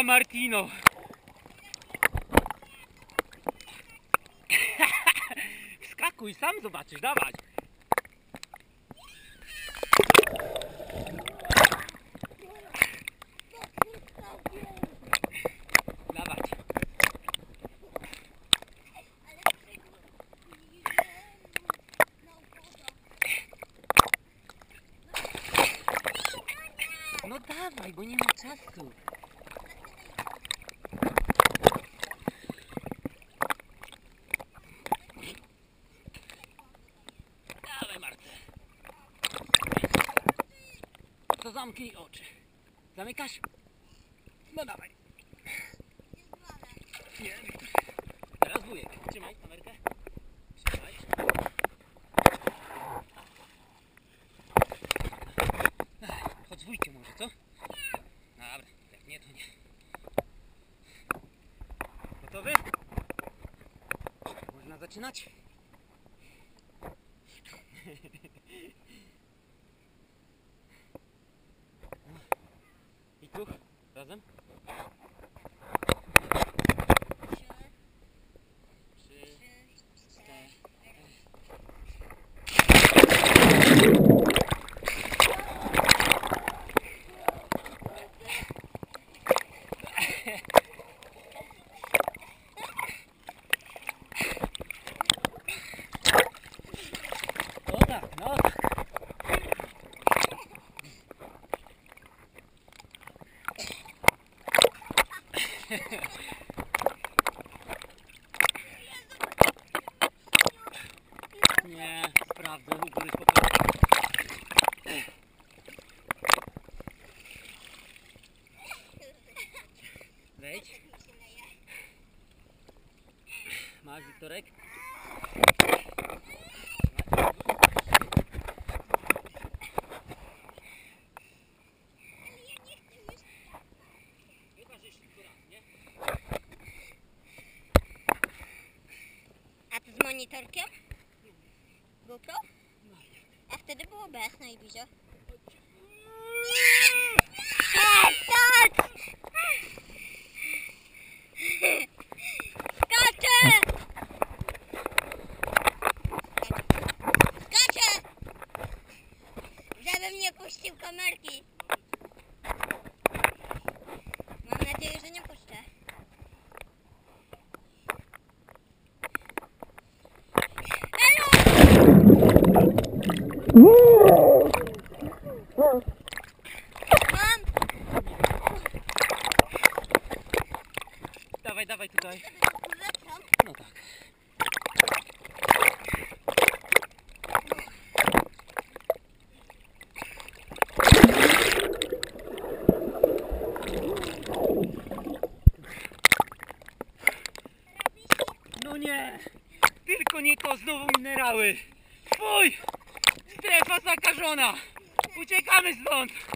Martino. Wskakuj, sam zobaczysz, dawaj. Dawaj. No dawaj, bo nie ma czasu. Dawaj, Marce. To zamknij oczy. Zamykasz? No dawaj. Nie. Teraz wujek. Trzymaj kamerkę. Trzymaj. Chodź z wujkiem może, co? Dobra, jak nie to nie. Gotowy? Można zaczynać? I tu? Razem? 3, 4. No tak, no tak. Nie, sprawdzę, u góry spokojnie. Wejdź. Masz, Wiktorek? A to z monitorkiem? GoPro? A wtedy było bez, no i bizio. Skacz! Skacze! Skacze! Żebym nie puścił kamerki. Mam nadzieję, że nie puszczę. Mam! Dawaj, dawaj tutaj. No tak. No nie! Tylko nie to, znowu minerały! Fuj! Strefa zakażona! Uciekamy stąd!